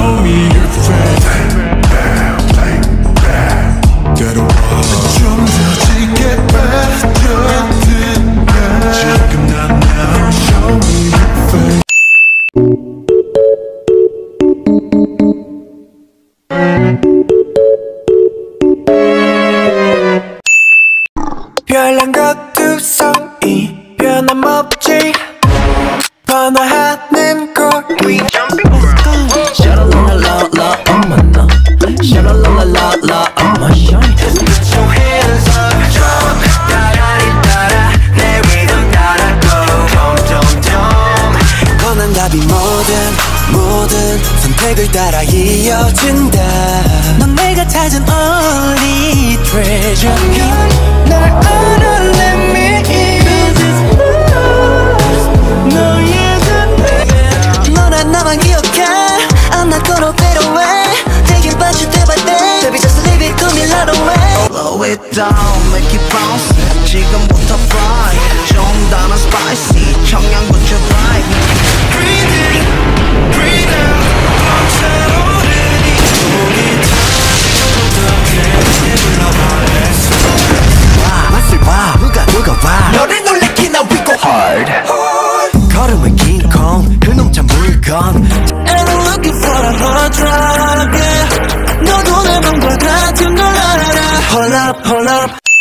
show me your face. 좀 더 짙게 빠져든 날 지금 난 now show me your face. 별난 것 두성이 변함없지 번화하는 거리 샤랄랄랄라 엄마 너 샤랄랄랄라 엄마 shine. Put your hands up jump 따라리 따라 내 리듬 따라 go 덤덤덤 권한 답이 모든 선택을 따라 이어진다. 넌 내가 찾은 only treasure. 날 알아 let me in. 너의 곁에 너란 나만 기억해. I'm not gonna fade away. Taking back you day by day. Baby just leave it to me right away. Slow it down, make it bounce. 지금부터 fly. 좀 더 난 spicy. 청양고추 vibe. Breathe in, breathe out. 멈춰오르니 우리 어떻게 불러봐. 맛을 봐, 누가 봐. 너를 놀래키나 we go hard. 걸음은 King Kong, 그놈 참 물건. And I'm looking for a hot drop, yeah. 너도 내 맘과 같은 걸 알아. Hold up, hold up.